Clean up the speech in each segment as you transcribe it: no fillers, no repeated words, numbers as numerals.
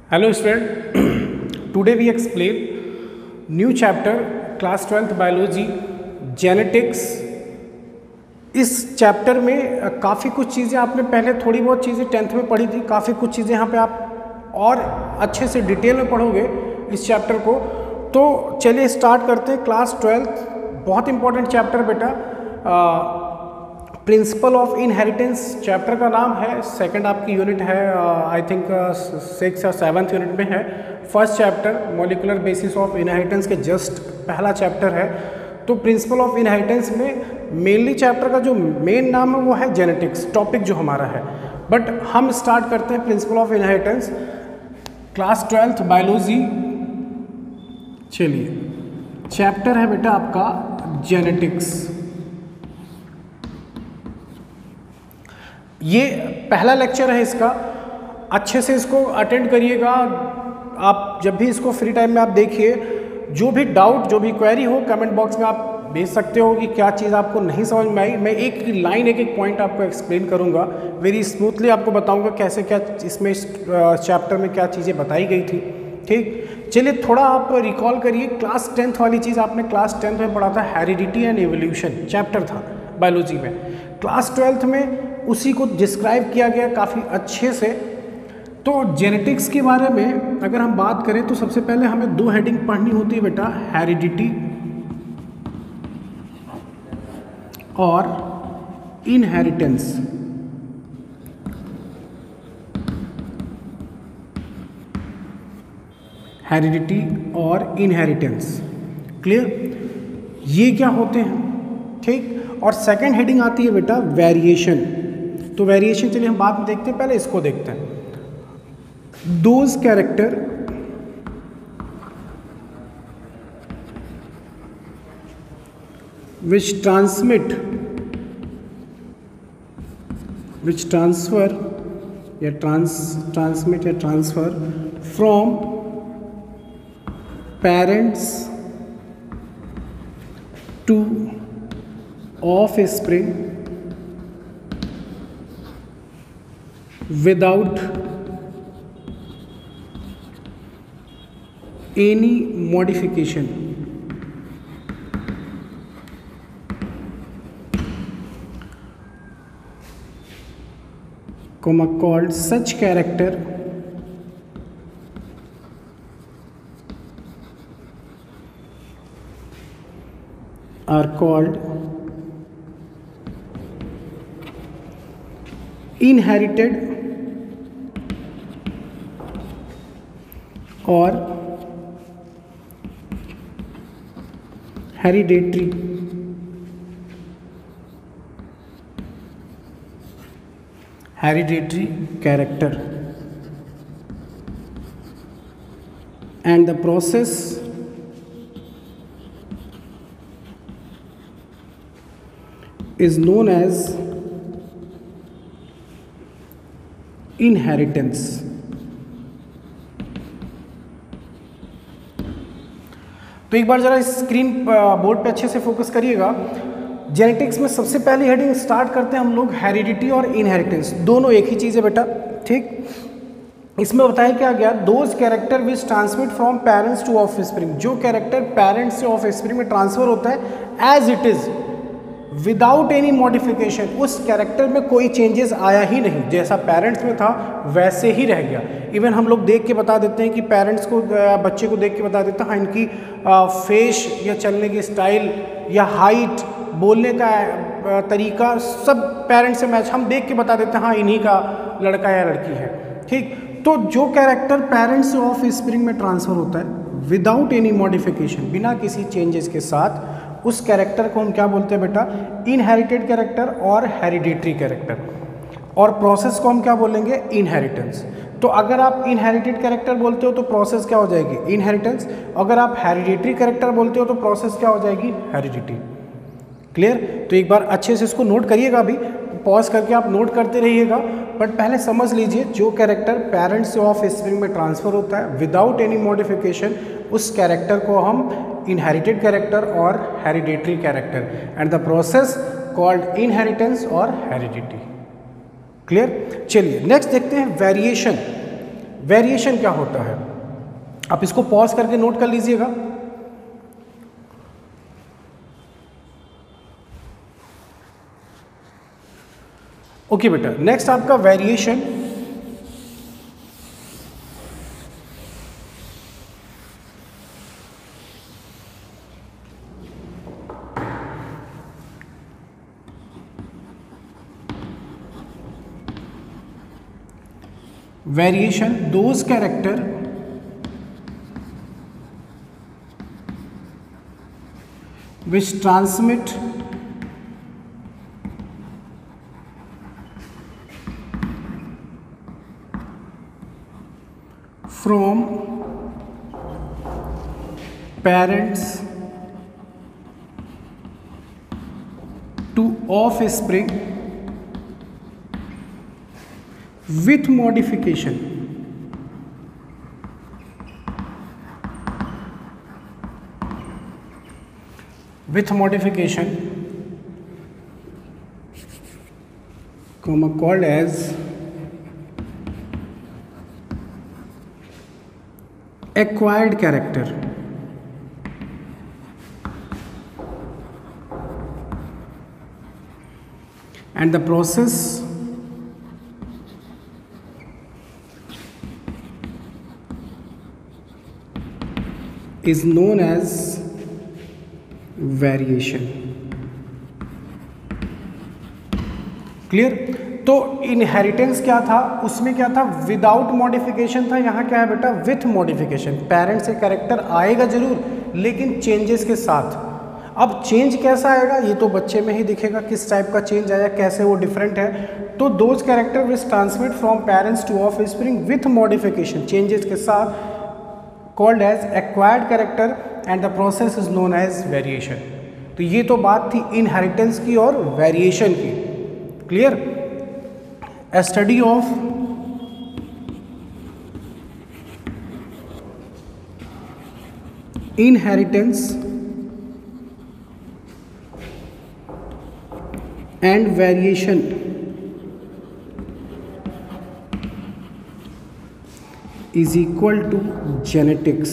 Hello student, today we explain new chapter class 12th biology genetics। इस chapter में काफ़ी कुछ चीज़ें आपने पहले थोड़ी बहुत चीज़ें 10th में पढ़ी थी, काफ़ी कुछ चीज़ें यहाँ पे आप और अच्छे से डिटेल में पढ़ोगे इस चैप्टर को। तो चलिए स्टार्ट करते हैं। क्लास 12th बहुत इंपॉर्टेंट चैप्टर बेटा, प्रिंसिपल ऑफ इनहेरिटेंस चैप्टर का नाम है। सेकंड आपकी यूनिट है, आई थिंक 6 या 7th यूनिट में है। First chapter molecular basis of inheritance के जस्ट पहला चैप्टर है। तो प्रिंसिपल ऑफ इनहेरिटेंस में मेनली चैप्टर का जो मेन नाम है वो है जेनेटिक्स, टॉपिक जो हमारा है। बट हम स्टार्ट करते हैं principle of inheritance class 12th biology. चलिए चैप्टर है बेटा आपका जेनेटिक्स। ये पहला लेक्चर है इसका, अच्छे से इसको अटेंड करिएगा। आप जब भी इसको फ्री टाइम में आप देखिए, जो भी डाउट जो भी क्वेरी हो कमेंट बॉक्स में आप भेज सकते हो कि क्या चीज़ आपको नहीं समझ में आई। मैं एक लाइन एक एक पॉइंट आपको एक्सप्लेन करूँगा, वेरी स्मूथली आपको बताऊँगा कैसे क्या इसमें इस चैप्टर में क्या चीज़ें बताई गई थी। ठीक, चलिए थोड़ा आप रिकॉल करिए। क्लास 10th वाली चीज़ आपने क्लास 10th में पढ़ा था, हेरिडिटी एंड एवोल्यूशन चैप्टर था बायोलॉजी में। क्लास 12th में उसी को डिस्क्राइब किया गया काफ़ी अच्छे से। तो जेनेटिक्स के बारे में अगर हम बात करें तो सबसे पहले हमें दो हेडिंग पढ़नी होती है बेटा, हेरिडिटी और इनहेरिटेंस। हेरिडिटी और इनहेरिटेंस, क्लियर, ये क्या होते हैं। ठीक, और सेकंड हेडिंग आती है बेटा वेरिएशन। तो वेरिएशन चलिए हम बाद में देखते हैं, पहले इसको देखते हैं। दोज कैरेक्टर विच ट्रांसफर या ट्रांसमिट या transfer from parents to offspring without any modification। called such character are called inherited और hereditary. Hereditary character and the process is known as inheritance. तो एक बार जरा स्क्रीन बोर्ड पे अच्छे से focus करिएगा। जेनेटिक्स में सबसे पहली हेडिंग स्टार्ट करते हैं हम लोग, हेरिडिटी और इनहेरिटेंस, दोनों एक ही चीज़ है बेटा। ठीक, इसमें बताया क्या गया, those character which transmit from parents to offspring, जो कैरेक्टर पेरेंट्स से ऑफस्प्रिंग में ट्रांसफर होता है as it is without any modification, उस कैरेक्टर में कोई चेंजेस आया ही नहीं, जैसा पेरेंट्स में था वैसे ही रह गया। इवन हम लोग देख के बता देते हैं कि पेरेंट्स को, बच्चे को देख के बता देते हैं हाँ इनकी फेस या चलने की स्टाइल या हाइट, बोलने का तरीका सब पेरेंट्स से मैच, हम देख के बता देते हैं हाँ इन्हीं का लड़का या लड़की है। ठीक, तो जो कैरेक्टर पेरेंट्स से ऑफ स्प्रिंग में ट्रांसफ़र होता है विदाउट एनी मॉडिफिकेशन, बिना किसी चेंजेस के साथ, उस कैरेक्टर को हम क्या बोलते हैं बेटा, इनहेरिटेड कैरेक्टर और हेरिडिटरी कैरेक्टर। और प्रोसेस को हम क्या बोलेंगे, इनहेरिटेंस। तो अगर आप इनहेरिटेड कैरेक्टर बोलते हो तो प्रोसेस क्या हो जाएगी, इनहेरिटेंस। अगर आप हेरिडिटरी कैरेक्टर बोलते हो तो प्रोसेस क्या हो जाएगी, हेरिडिटी। क्लियर, तो एक बार अच्छे से इसको नोट करिएगा, अभी पॉज करके आप नोट करते रहिएगा। बट पहले समझ लीजिए, जो कैरेक्टर पेरेंट्स से ऑफ स्प्रिंग में ट्रांसफ़र होता है विदाउट एनी मॉडिफिकेशन, उस कैरेक्टर को हम इनहेरिटेड कैरेक्टर और hereditary character, and the process called inheritance और हेरिडिटी। क्लियर, चलिए नेक्स्ट देखते हैं वेरिएशन। वेरिएशन क्या होता है, आप इसको पॉज करके नोट कर लीजिएगा। ओके बेटा, नेक्स्ट आपका variation. Variation, those character which transmit from parents to offspring with modification. With modification, called as acquired character. And the process is known as variation. Clear? तो इनहेरिटेंस क्या था, उसमें क्या था, विदाउट मॉडिफिकेशन था, यहाँ क्या है बेटा, विथ मॉडिफिकेशन। पेरेंट्स से कैरेक्टर आएगा जरूर लेकिन चेंजेस के साथ। अब चेंज कैसा आएगा ये तो बच्चे में ही दिखेगा, किस टाइप का चेंज आया, कैसे वो डिफरेंट है। तो those character which transmit from parents to offspring with modification, changes के साथ, called as acquired character and the process is known as variation. तो ये तो बात थी इनहेरिटेंस की और वेरिएशन की। Clear? A study of inheritance and variation is equal to genetics.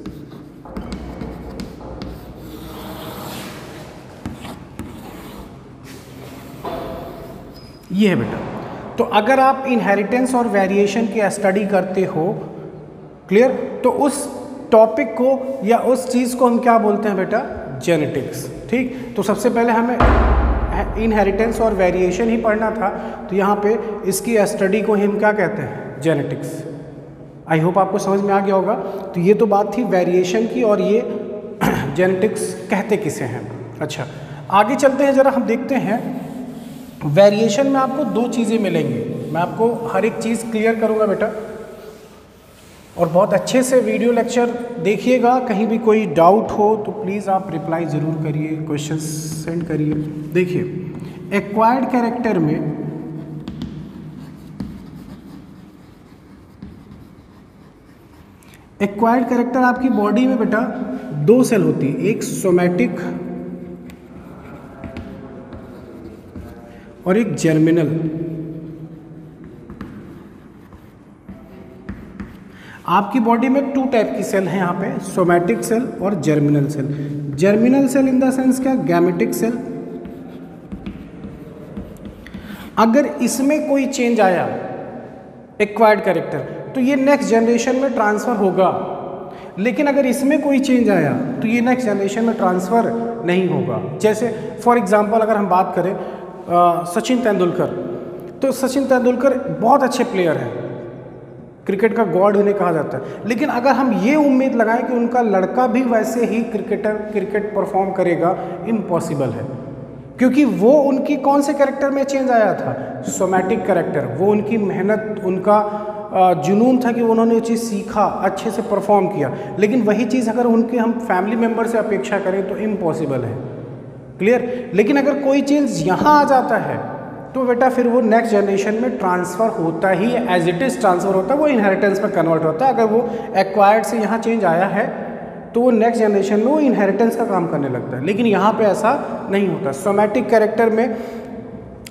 ये है बेटा। तो अगर आप इनहेरिटेंस और वेरिएशन की स्टडी करते हो, क्लियर, तो उस टॉपिक को या उस चीज़ को हम क्या बोलते हैं बेटा, जेनेटिक्स। ठीक, तो सबसे पहले हमें इनहेरिटेंस और वेरिएशन ही पढ़ना था, तो यहाँ पे इसकी स्टडी को हम क्या कहते हैं, जेनेटिक्स। आई होप आपको समझ में आ गया होगा। तो ये तो बात थी वेरिएशन की, और ये जेनेटिक्स कहते किसे हैं। अच्छा, आगे चलते हैं, ज़रा हम देखते हैं वेरिएशन में आपको दो चीज़ें मिलेंगी। मैं आपको हर एक चीज़ क्लियर करूँगा बेटा, और बहुत अच्छे से वीडियो लेक्चर देखिएगा। कहीं भी कोई डाउट हो तो प्लीज़ आप रिप्लाई ज़रूर करिए, क्वेश्चन सेंड करिए। देखिए, एक्वायर्ड कैरेक्टर में एक्वायर्ड कैरेक्टर आपकी बॉडी में बेटा दो सेल होती है, एक सोमैटिक और एक जर्मिनल। आपकी बॉडी में टू टाइप की सेल है यहाँ पे, सोमैटिक सेल और germinal cell. Germinal cell in the sense क्या, गैमेटिक सेल। अगर इसमें कोई चेंज आया एक्वायर्ड कैरेक्टर, तो ये नेक्स्ट जनरेशन में ट्रांसफ़र होगा, लेकिन अगर इसमें कोई चेंज आया तो ये नेक्स्ट जनरेशन में ट्रांसफ़र नहीं होगा। जैसे फॉर एग्जांपल अगर हम बात करें सचिन तेंदुलकर, तो सचिन तेंदुलकर बहुत अच्छे प्लेयर हैं, क्रिकेट का गॉड उन्हें कहा जाता है। लेकिन अगर हम ये उम्मीद लगाएं कि उनका लड़का भी वैसे ही क्रिकेट परफॉर्म करेगा, इम्पॉसिबल है, क्योंकि वो उनकी कौन से कैरेक्टर में चेंज आया था, सोमैटिक कैरेक्टर। वो उनकी मेहनत, उनका जुनून था कि उन्होंने वो चीज़ सीखा, अच्छे से परफॉर्म किया। लेकिन वही चीज़ अगर उनके हम फैमिली मेम्बर से अपेक्षा करें तो इम्पॉसिबल है। क्लियर? लेकिन अगर कोई चेंज यहाँ आ जाता है तो बेटा फिर वो नेक्स्ट जनरेशन में ट्रांसफ़र होता ही, एज इट इज़ ट्रांसफ़र होता है, वो इनहेरिटेंस में कन्वर्ट होता है। अगर वो एक्वायर्ड से यहाँ चेंज आया है तो वो नेक्स्ट जनरेशन में वो इनहेरिटेंस का काम करने लगता है, लेकिन यहाँ पे ऐसा नहीं होता। सोमैटिक कैरेक्टर में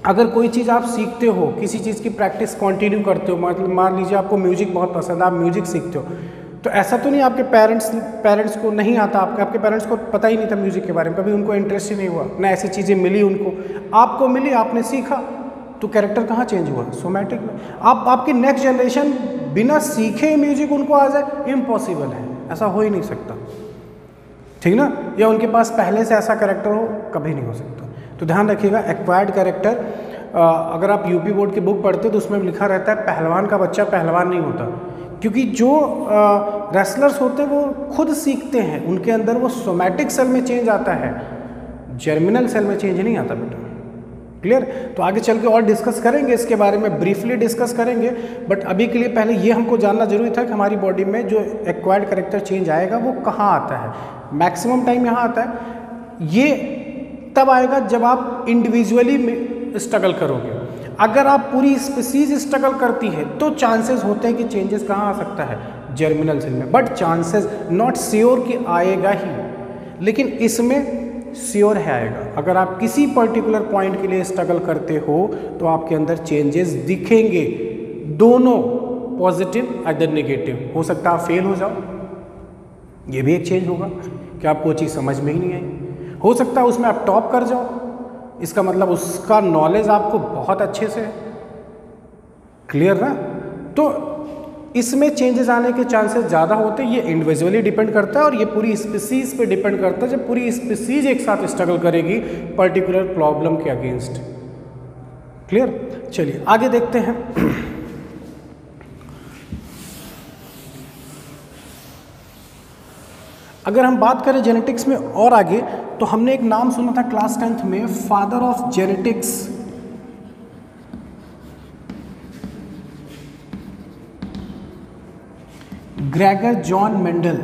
अगर कोई चीज़ आप सीखते हो, किसी चीज़ की प्रैक्टिस कंटिन्यू करते हो, मतलब मान लीजिए आपको म्यूजिक बहुत पसंद है, आप म्यूजिक सीखते हो, तो ऐसा तो नहीं आपके पेरेंट्स को नहीं आता, आपके पेरेंट्स को पता ही नहीं था म्यूजिक के बारे में, कभी उनको इंटरेस्ट ही नहीं हुआ, ना ऐसी चीज़ें मिली उनको, आपको मिली, आपने सीखा, तो कैरेक्टर कहाँ चेंज हुआ? सोमैटिक में। आपकी नेक्स्ट जनरेशन बिना सीखे म्यूजिक उनको आ जाए, इम्पॉसिबल है, ऐसा हो ही नहीं सकता, ठीक ना? या उनके पास पहले से ऐसा कैरेक्टर हो, कभी नहीं हो सकता। तो ध्यान रखिएगा, एक्वायर्ड कैरेक्टर, अगर आप यूपी बोर्ड की बुक पढ़ते हो तो उसमें लिखा रहता है पहलवान का बच्चा पहलवान नहीं होता, क्योंकि जो रेसलर्स होते हैं वो खुद सीखते हैं, उनके अंदर वो सोमैटिक सेल में चेंज आता है, जर्मिनल सेल में चेंज नहीं आता बेटा। क्लियर? तो आगे चल के और डिस्कस करेंगे इसके बारे में, ब्रीफली डिस्कस करेंगे, बट अभी के लिए पहले ये हमको जानना जरूरी था कि हमारी बॉडी में जो एक्वायर्ड कैरेक्टर चेंज आएगा वो कहाँ आता है। मैक्सिमम टाइम यहाँ आता है, ये तब आएगा जब आप इंडिविजुअली स्ट्रगल करोगे। अगर आप पूरी स्पीसीज स्ट्रगल करती है तो चांसेस होते हैं कि चेंजेस कहाँ आ सकता है? जर्मिनल सेल में, बट चांसेस नॉट श्योर कि आएगा ही, लेकिन इसमें श्योर है आएगा। अगर आप किसी पर्टिकुलर पॉइंट के लिए स्ट्रगल करते हो तो आपके अंदर चेंजेस दिखेंगे, दोनों पॉजिटिव अदर नेगेटिव। हो सकता है आप फेल हो जाओ, ये भी एक चेंज होगा कि आपको चीज़ समझ में ही नहीं आई। हो सकता है उसमें आप टॉप कर जाओ, इसका मतलब उसका नॉलेज आपको बहुत अच्छे से, क्लियर ना? तो इसमें चेंजेस आने के चांसेस ज़्यादा होते हैं। ये इंडिविजुअली डिपेंड करता है और ये पूरी स्पीसीज पे डिपेंड करता है, जब पूरी स्पीसीज एक साथ स्ट्रगल करेगी पर्टिकुलर प्रॉब्लम के अगेंस्ट। क्लियर? चलिए आगे देखते हैं। अगर हम बात करें जेनेटिक्स में और आगे, तो हमने एक नाम सुना था क्लास 10th में, father of genetics, Gregor John Mendel.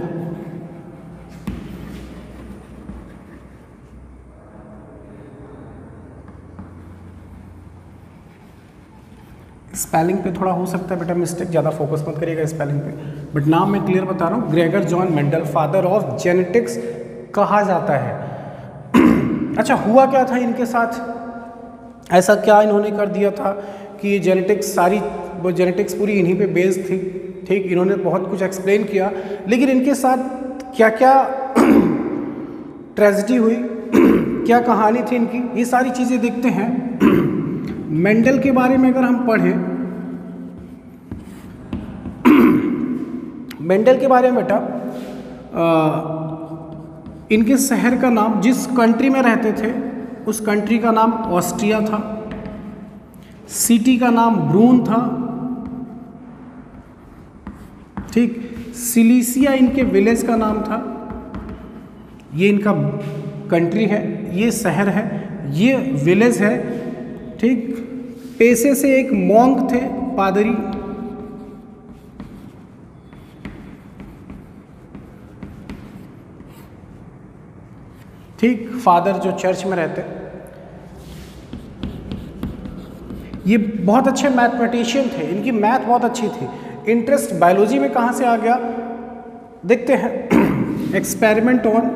Spelling पे थोड़ा हो सकता है बेटा मिस्टेक, ज़्यादा फोकस मत करिएगा स्पेलिंग पे, बट नाम मैं क्लियर बता रहा हूँ। Gregor John Mendel, father of genetics कहा जाता है। अच्छा, हुआ क्या था इनके साथ? ऐसा क्या इन्होंने कर दिया था कि जेनेटिक्स जेनेटिक्स पूरी इन्हीं पे बेस्ड थी, ठीक? इन्होंने बहुत कुछ एक्सप्लेन किया, लेकिन इनके साथ क्या क्या ट्रेजेडी हुई, क्या कहानी थी इनकी, ये सारी चीज़ें देखते हैं। मेंडल के बारे में अगर हम पढ़ें, मेंडल के बारे में बेटा, इनके शहर का नाम, जिस कंट्री में रहते थे उस कंट्री का नाम ऑस्ट्रिया था, सिटी का नाम ब्रून था, ठीक? सिलीसिया इनके विलेज का नाम था, ये इनका कंट्री है, ये शहर है, ये विलेज है, ठीक? पेशे से एक मॉन्क थे, पादरी, ठीक? फादर जो चर्च में रहते। ये बहुत अच्छे मैथमेटिशियन थे, इनकी मैथ बहुत अच्छी थी। इंटरेस्ट बायोलॉजी में कहाँ से आ गया देखते हैं। एक्सपेरिमेंट ऑन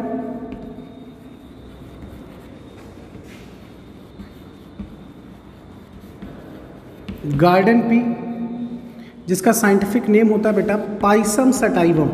गार्डन पी, जिसका साइंटिफिक नेम होता है बेटा पाइसम सटाइवम।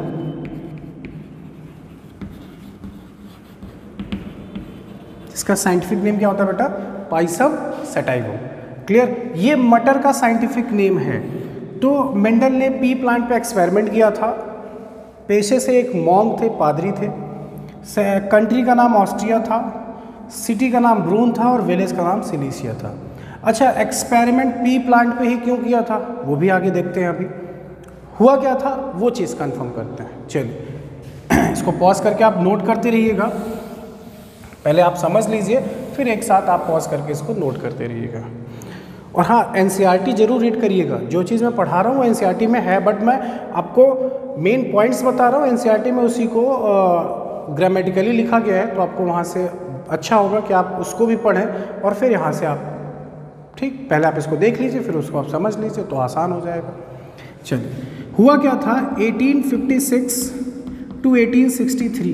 इसका साइंटिफिक नेम क्या होता है बेटा? Pisum sativum. क्लियर? ये मटर का साइंटिफिक नेम है। तो मेंडल ने पी प्लांट पे एक्सपेरिमेंट किया था, पेशे से एक मॉन्क थे, पादरी थे, कंट्री का नाम ऑस्ट्रिया था, सिटी का नाम ब्रून था और विलेज का नाम सिलीसिया था। अच्छा, एक्सपेरिमेंट पी प्लांट पे ही क्यों किया था वो भी आगे देखते हैं। अभी हुआ क्या था वो चीज़ कंफर्म करते हैं। चलिए इसको पॉज करके आप नोट करते रहिएगा, पहले आप समझ लीजिए, फिर एक साथ आप पॉज करके इसको नोट करते रहिएगा। और हाँ, एनसीईआरटी जरूर रीड करिएगा, जो चीज़ मैं पढ़ा रहा हूँ वो एनसीईआरटी में है, बट मैं आपको मेन पॉइंट्स बता रहा हूँ। एनसीईआरटी में उसी को ग्रामेटिकली लिखा गया है, तो आपको वहाँ से अच्छा होगा कि आप उसको भी पढ़ें और फिर यहाँ से आप, ठीक, पहले आप इसको देख लीजिए फिर उसको आप समझ लीजिए, तो आसान हो जाएगा। चलिए, हुआ क्या था 1856 to 1863,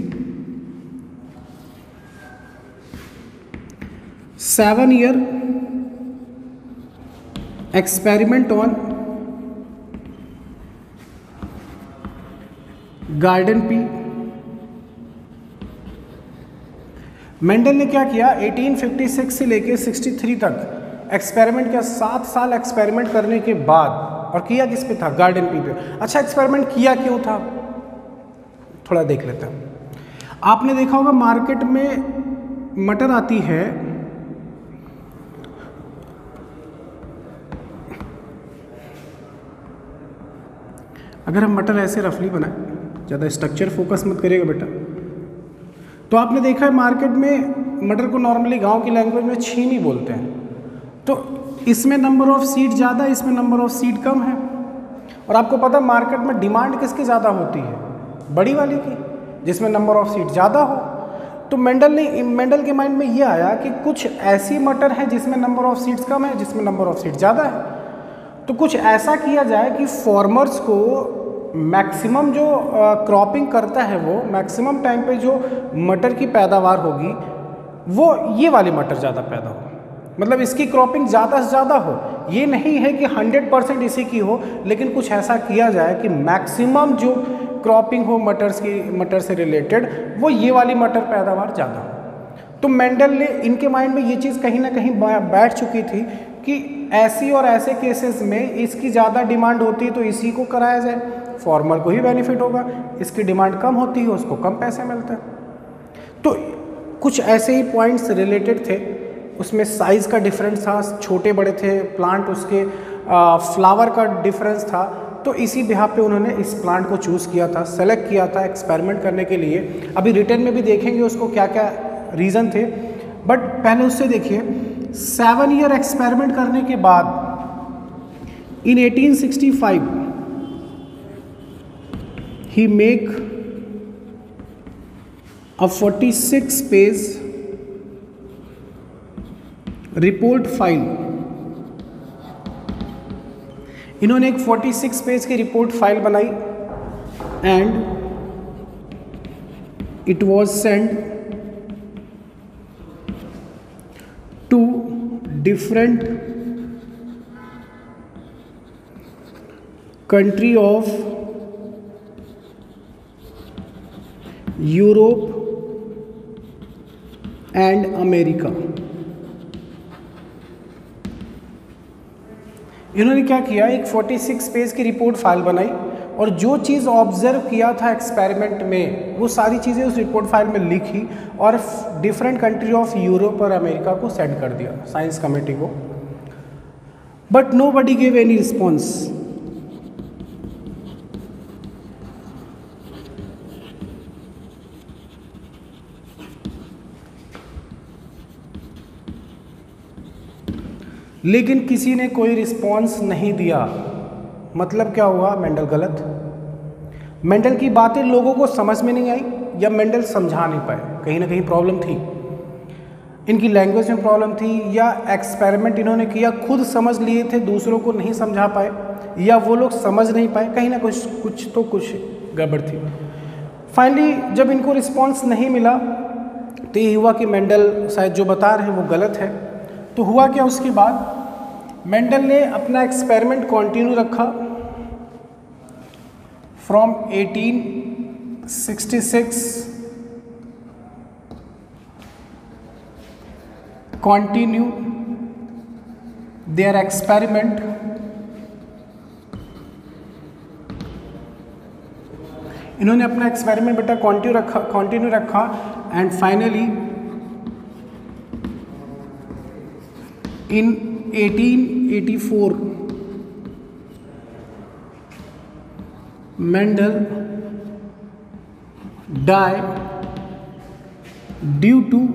7 year experiment on garden pea. Mendel ने क्या किया, 1856 से लेके 63 तक एक्सपेरिमेंट किया, 7 साल एक्सपेरिमेंट करने के बाद, और किया किस पे था, गार्डन पी पे। अच्छा, एक्सपेरिमेंट किया क्यों था, थोड़ा देख लेते हैं। आपने देखा होगा मार्केट में मटर आती है, अगर हम मटर ऐसे रफली बनाए, ज़्यादा स्ट्रक्चर फोकस मत करिएगा बेटा, तो आपने देखा है मार्केट में मटर को नॉर्मली गांव की लैंग्वेज में छीमी बोलते हैं। तो इसमें नंबर ऑफ सीड ज़्यादा है, इसमें नंबर ऑफ सीड कम है। और आपको पता है मार्केट में डिमांड किसकी ज़्यादा होती है, बड़ी वाली की, जिसमें नंबर ऑफ सीड ज़्यादा हो। तो मेंडल के माइंड में ये आया कि कुछ ऐसी मटर है जिसमें नंबर ऑफ सीड्स कम है, जिसमें नंबर ऑफ सीड ज़्यादा है। तो कुछ ऐसा किया जाए कि फार्मर्स को मैक्सिमम जो क्रॉपिंग करता है, वो मैक्सिमम टाइम पे जो मटर की पैदावार होगी वो ये वाली मटर ज़्यादा पैदा हो, मतलब इसकी क्रॉपिंग ज़्यादा से ज़्यादा हो। ये नहीं है कि 100% इसी की हो, लेकिन कुछ ऐसा किया जाए कि मैक्सिमम जो क्रॉपिंग हो मटर से रिलेटेड, वो ये वाली मटर पैदावार ज़्यादा हो। तो मेंडल ने, इनके माइंड में ये चीज़ कहीं ना कहीं बैठ चुकी थी कि ऐसी और ऐसे केसेस में इसकी ज़्यादा डिमांड होती है तो इसी को कराया जाए, फार्मर को ही बेनिफिट होगा। इसकी डिमांड कम होती है, उसको कम पैसे मिलते हैं। तो कुछ ऐसे ही पॉइंट्स रिलेटेड थे, उसमें साइज़ का डिफरेंस था, छोटे बड़े थे प्लांट, उसके फ्लावर का डिफरेंस था। तो इसी बिहाफ पे उन्होंने इस प्लांट को चूज़ किया था, सेलेक्ट किया था एक्सपेरिमेंट करने के लिए। अभी रिटर्न में भी देखेंगे उसको क्या क्या रीज़न थे, बट पहले उससे देखिए 7 ईयर एक्सपेरिमेंट करने के बाद इन 1865 he make a 46 page report file। इन्होंने एक 46 पेज की रिपोर्ट फाइल बनाई and it was send to different country of Europe and America. इन्होंने क्या किया, एक 46 पेज की रिपोर्ट फाइल बनाई और जो चीज़ ऑब्जर्व किया था एक्सपेरिमेंट में वो सारी चीज़ें उस रिपोर्ट फाइल में लिखी और डिफरेंट कंट्री ऑफ यूरोप और अमेरिका को सेंड कर दिया साइंस कमेटी को। But nobody give any response. लेकिन किसी ने कोई रिस्पॉन्स नहीं दिया। मतलब क्या हुआ, मेंडल गलत। मेंडल की बातें लोगों को समझ में नहीं आई या मेंडल समझा नहीं पाए, कहीं ना कहीं प्रॉब्लम थी, इनकी लैंग्वेज में प्रॉब्लम थी, या एक्सपेरिमेंट इन्होंने किया खुद समझ लिए थे, दूसरों को नहीं समझा पाए, या वो लोग समझ नहीं पाए, कहीं ना कुछ गड़बड़ थी। फाइनली जब इनको रिस्पॉन्स नहीं मिला तो ये हुआ कि मेंडल शायद जो बता रहे हैं वो गलत है। तो हुआ क्या, उसके बाद मेंडल ने अपना एक्सपेरिमेंट कंटिन्यू रखा फ्रॉम 1866 कंटिन्यू देयर एक्सपेरिमेंट इन्होंने अपना एक्सपेरिमेंट बेटा कंटिन्यू रखा and finally in 1884 Mendel died due to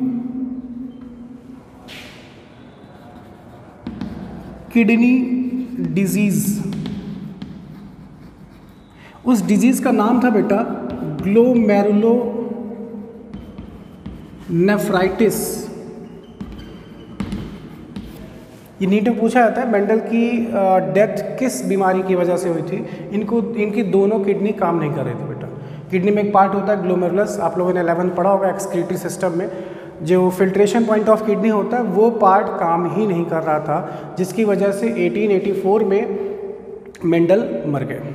kidney disease। उस डिजीज का नाम था बेटा ग्लोमेरुलोनेफ्राइटिस। ये नीट में पूछा जाता है मेंडल की डेथ किस बीमारी की वजह से हुई थी। इनकी दोनों किडनी काम नहीं कर रही थी बेटा। किडनी में एक पार्ट होता है ग्लोमेरुलस, आप लोगों ने 11 पढ़ा होगा एक्सक्रीटरी सिस्टम में, जो फिल्ट्रेशन पॉइंट ऑफ किडनी होता है वो पार्ट काम ही नहीं कर रहा था, जिसकी वजह से 1884 में मेंडल मर गए।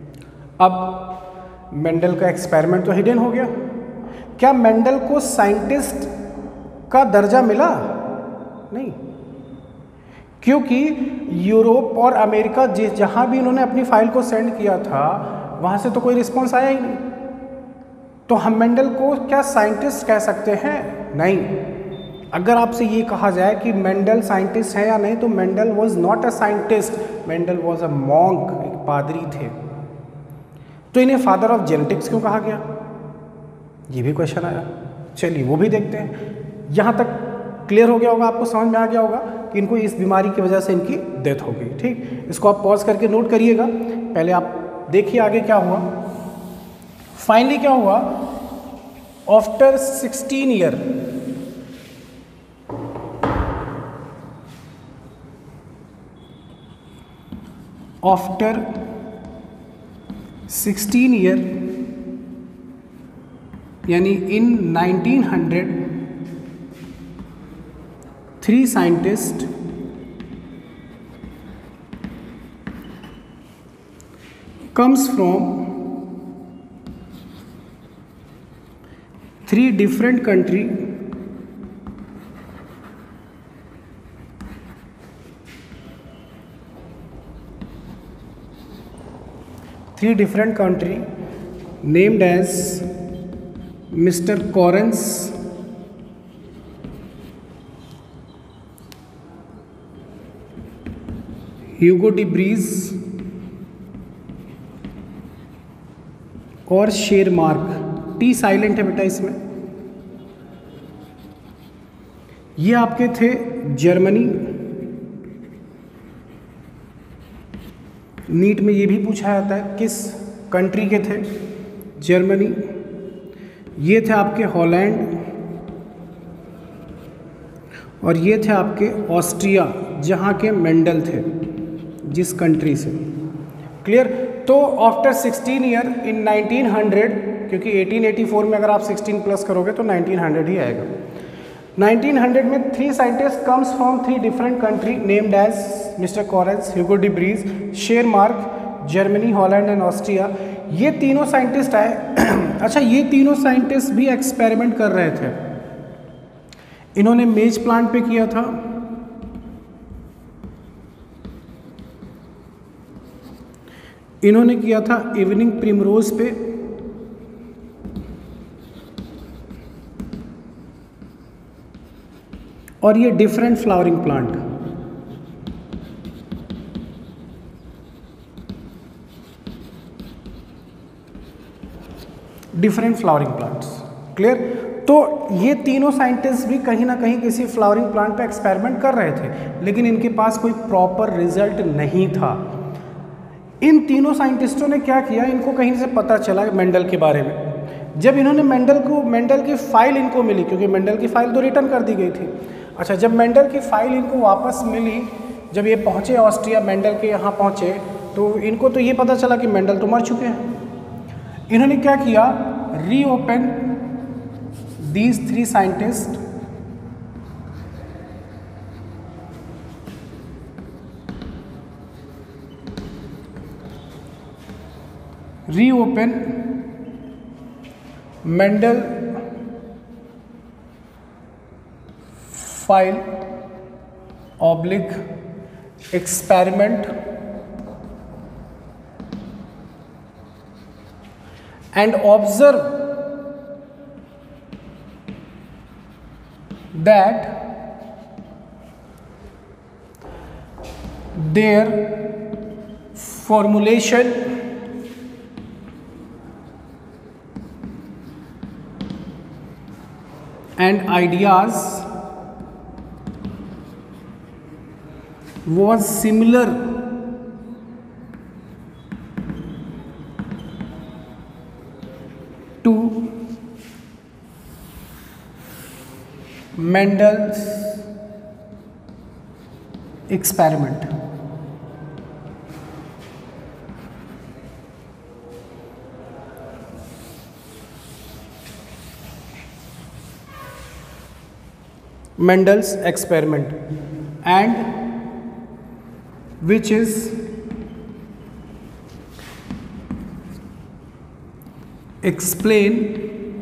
अब मेंडल का एक्सपेरिमेंट तो हिडन हो गया। क्या मेंडल को साइंटिस्ट का दर्जा मिला? नहीं, क्योंकि यूरोप और अमेरिका जहां भी इन्होंने अपनी फाइल को सेंड किया था वहां से तो कोई रिस्पॉन्स आया ही नहीं। तो हम मेंडल को क्या साइंटिस्ट कह सकते हैं? नहीं। अगर आपसे ये कहा जाए कि मेंडल साइंटिस्ट है या नहीं, तो Mendel was not a scientist, Mendel was a monk, एक पादरी थे। तो इन्हें फादर ऑफ जेनेटिक्स क्यों कहा गया? ये भी क्वेश्चन आया। चलिए वो भी देखते हैं। यहाँ तक क्लियर हो गया होगा, आपको समझ में आ गया होगा कि इनको इस बीमारी की वजह से इनकी डेथ हो गई। ठीक, इसको आप पॉज करके नोट करिएगा। पहले आप देखिए आगे क्या हुआ। फाइनली क्या हुआ, आफ्टर 16 ईयर आफ्टर 16 ईयर यानी in 1900 3 scientist comes from 3 different country named as Mr. Correns, Hugo de Vries और शेरमार्क। टी साइलेंट है बेटा इसमें। ये आपके थे जर्मनी। नीट में ये भी पूछा जाता है किस कंट्री के थे, जर्मनी। ये थे आपके हॉलैंड और ये थे आपके ऑस्ट्रिया, जहाँ के मेंडल थे, जिस कंट्री से। क्लियर। तो आफ्टर 16 ईयर इन 1900, क्योंकि 1884 में अगर आप 16 प्लस करोगे तो 1900 ही आएगा। 1900 में 3 scientist comes from 3 different country named as mister Correns, Hugo de Vries, Tschermak, Germany, Holland and Austria. ये तीनों साइंटिस्ट आए। अच्छा, ये तीनों साइंटिस्ट भी एक्सपेरिमेंट कर रहे थे। इन्होंने मेज प्लांट पे किया था, इन्होंने किया था इवनिंग प्रिमरोज पे, और ये different flowering plant. Different flowering plants. Clear. तो ये तीनों साइंटिस्ट भी कहीं ना कहीं किसी फ्लावरिंग प्लांट पे एक्सपेरिमेंट कर रहे थे, लेकिन इनके पास कोई प्रॉपर रिजल्ट नहीं था। इन तीनों साइंटिस्टों ने क्या किया, इनको कहीं से पता चला मेंडल के बारे में। जब इन्होंने मेंडल की फाइल इनको मिली, क्योंकि मेंडल की फाइल तो रिटर्न कर दी गई थी। अच्छा, जब मेंडल की फाइल इनको वापस मिली, जब ये पहुँचे ऑस्ट्रिया, मेंडल के यहाँ पहुँचे, तो इनको तो ये पता चला कि मेंडल तो मर चुके हैं। इन्होंने क्या किया, reopen these 3 scientist reopen Mendel file / experiment and observe that their formulation and ideas was similar to Mendel's experiment. Mendel's experiment, and which is explained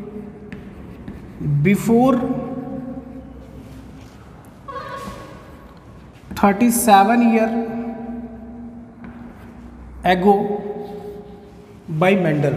before 37 years ago by Mendel।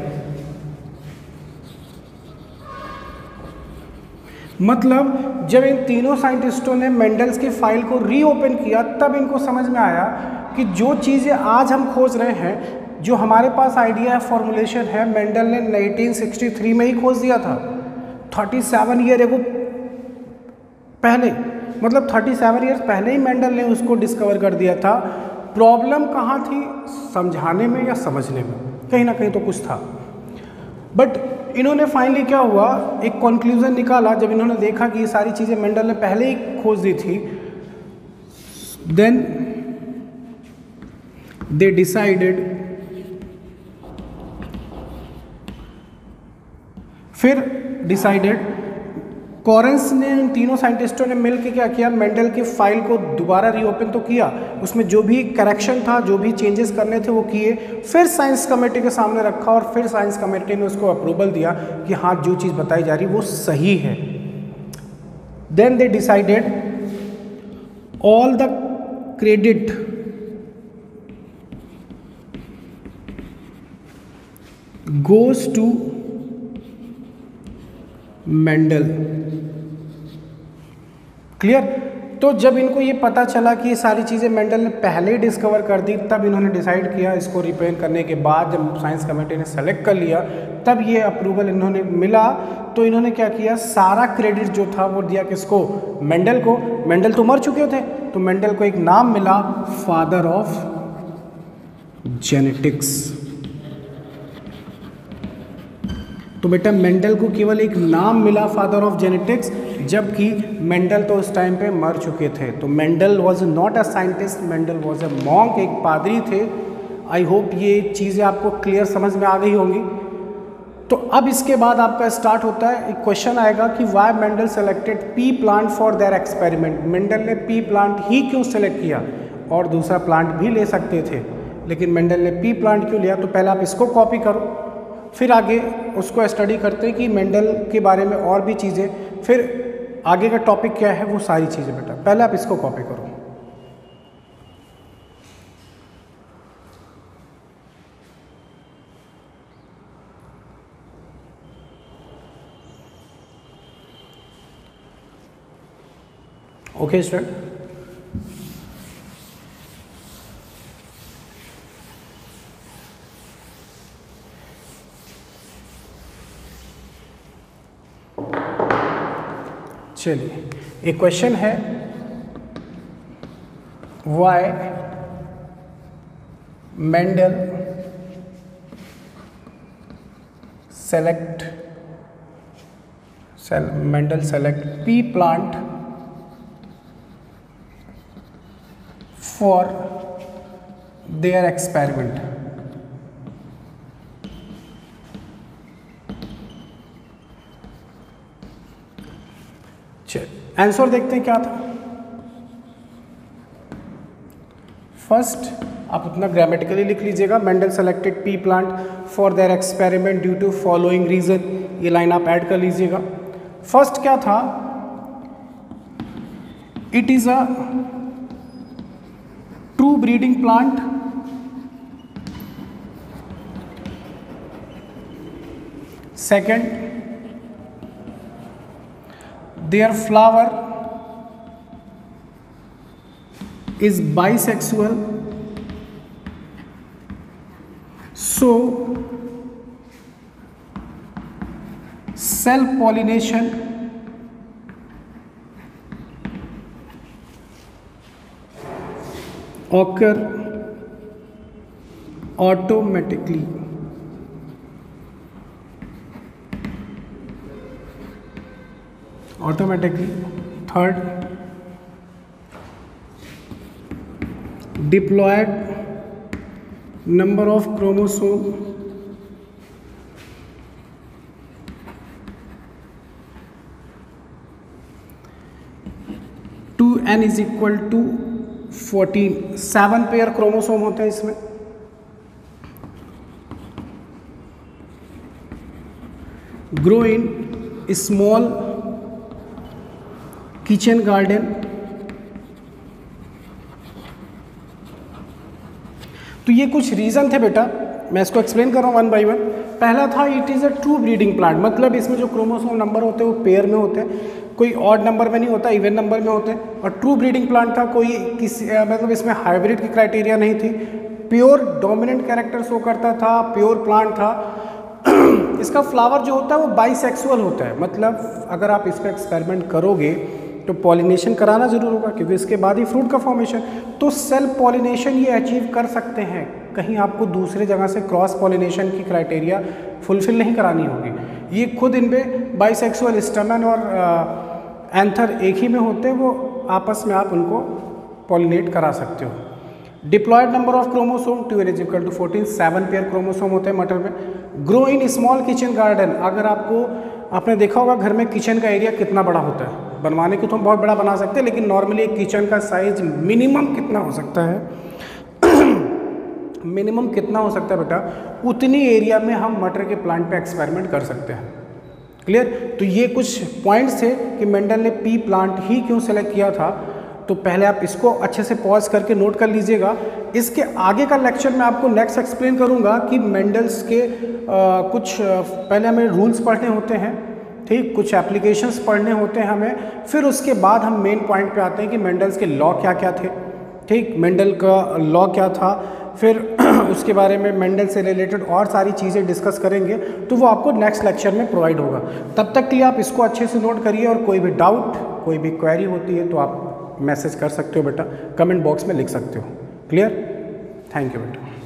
मतलब जब इन तीनों साइंटिस्टों ने मेंडल्स की file को reopen किया तब इनको समझ में आया कि जो चीज़ें आज हम खोज रहे हैं, जो हमारे पास आइडिया है, फॉर्मुलेशन है, मेंडल ने 1963 में ही खोज दिया था, 37 ईयर एगो पहले, मतलब 37 ईयर्स पहले ही मेंडल ने उसको डिस्कवर कर दिया था। प्रॉब्लम कहाँ थी? समझाने में या समझने में, कहीं ना कहीं तो कुछ था। बट इन्होंने फाइनली क्या हुआ, एक कंक्लूजन निकाला जब इन्होंने देखा कि ये सारी चीज़ें मेंडल ने पहले ही खोज दी थी। देन दे डिसाइडेड, फिर डिसाइडेड कॉरेंस ने, इन तीनों साइंटिस्टों ने मिलकर क्या किया, मेंडल की फाइल को दोबारा रीओपन तो किया, उसमें जो भी करेक्शन था, जो भी चेंजेस करने थे वो किए, फिर साइंस कमेटी के सामने रखा और फिर साइंस कमेटी ने उसको अप्रूवल दिया कि हाँ जो चीज़ बताई जा रही वो सही है। Then they decided all the credit goes to Mendel. Clear? तो जब इनको ये पता चला कि ये सारी चीज़ें मेंडल ने पहले ही डिस्कवर कर दी, तब इन्होंने डिसाइड किया, इसको रिप्रेजेंट करने के बाद जब साइंस कमेटी ने सेलेक्ट कर लिया तब ये अप्रूवल इन्होंने मिला। तो इन्होंने क्या किया, सारा क्रेडिट जो था वो दिया किसको? मेंडल को। मेंडल तो मर चुके थे, तो मेंडल को एक नाम मिला, फादर ऑफ जेनेटिक्स। तो बेटा मेंडल को केवल एक नाम मिला, फादर ऑफ जेनेटिक्स, जबकि मेंडल तो उस टाइम पे मर चुके थे। तो Mendel was not a scientist, Mendel was a monk, एक पादरी थे। आई होप ये चीज़ें आपको क्लियर समझ में आ गई होंगी। तो अब इसके बाद आपका स्टार्ट होता है, एक क्वेश्चन आएगा कि why Mendel selected pea plant for their experiment. Mendel ने पी प्लांट ही क्यों सेलेक्ट किया? और दूसरा प्लांट भी ले सकते थे, लेकिन मेंडल ने पी प्लांट क्यों लिया? तो पहले आप इसको कॉपी करो, फिर आगे उसको स्टडी करते हैं कि मेंडल के बारे में और भी चीज़ें, फिर आगे का टॉपिक क्या है वो सारी चीज़ें। बेटा पहले आप इसको कॉपी करो। ओके स्टूडेंट, चलिए एक क्वेश्चन है, why Mendel select pea plant for their experiment. Answer देखते हैं क्या था। फर्स्ट आप अपना ग्रामेटिकली लिख लीजिएगा, Mendel selected pea plant for their experiment due to following reason. ये लाइन आप ऐड कर लीजिएगा। फर्स्ट क्या था, it is a true breeding plant, second their flower is bisexual, so self pollination occur automatically। Third, diploid number of chromosome n is equal to 14, 7 pair chromosome होते हैं इसमें। Grow in small kitchen garden. तो ये कुछ reason थे बेटा, मैं इसको एक्सप्लेन कर रहा हूँ वन बाय वन। पहला था it is a true breeding plant, मतलब इसमें जो क्रोमोसोम नंबर होते हैं वो पेयर में होते हैं, कोई ऑड नंबर में नहीं होता, इवन नंबर में होते हैं। और ट्रू ब्रीडिंग प्लांट था, कोई किसी मतलब इसमें हाइब्रिड की क्राइटेरिया नहीं थी, प्योर डोमिनेंट कैरेक्टर शो करता था, प्योर प्लांट था। इसका फ्लावर जो होता है वो बाइसेक्सुअल होता है, मतलब अगर आप इस पर एक्सपेरिमेंट करोगे तो पॉलिनेशन कराना जरूर होगा, क्योंकि इसके बाद ही फ्रूट का फॉर्मेशन। तो सेल्फ पॉलिनेशन ये अचीव कर सकते हैं, कहीं आपको दूसरे जगह से क्रॉस पॉलिनेशन की क्राइटेरिया फुलफिल नहीं करानी होगी। ये खुद इनमें बाइसेक्सुअल स्टमन और एंथर एक ही में होते हैं, वो आपस में आप उनको पॉलिनेट करा सकते हो। Diploid number of chromosome 2n is equal to 14, 7 pair chromosome होते हैं मटर में। Grow in small kitchen garden, अगर आपने देखा होगा घर में किचन का एरिया कितना बड़ा होता है, बनवाने को तो हम बहुत बड़ा बना सकते हैं, लेकिन नॉर्मली एक किचन का साइज मिनिमम कितना हो सकता है मिनिमम कितना हो सकता है बेटा, उतनी एरिया में हम मटर के प्लांट पे एक्सपेरिमेंट कर सकते हैं। क्लियर? तो ये कुछ पॉइंट्स थे कि मेंडल ने पी प्लांट ही क्यों सेलेक्ट किया था। तो पहले आप इसको अच्छे से पॉज करके नोट कर लीजिएगा। इसके आगे का लेक्चर मैं आपको नेक्स्ट एक्सप्लेन करूंगा कि मेंडल्स के कुछ पहले हमें रूल्स पढ़ने होते हैं, ठीक, कुछ एप्लीकेशंस पढ़ने होते हैं हमें, फिर उसके बाद हम मेन पॉइंट पे आते हैं कि मेंडल्स के लॉ क्या क्या थे, ठीक, मेंडल का लॉ क्या था, फिर उसके बारे में मेंडल से रिलेटेड और सारी चीज़ें डिस्कस करेंगे, तो वो आपको नेक्स्ट लेक्चर में प्रोवाइड होगा। तब तक के लिए आप इसको अच्छे से नोट करिए, और कोई भी डाउट, कोई भी क्वेरी होती है तो आप मैसेज कर सकते हो बेटा, कमेंट बॉक्स में लिख सकते हो। क्लियर? थैंक यू बेटा।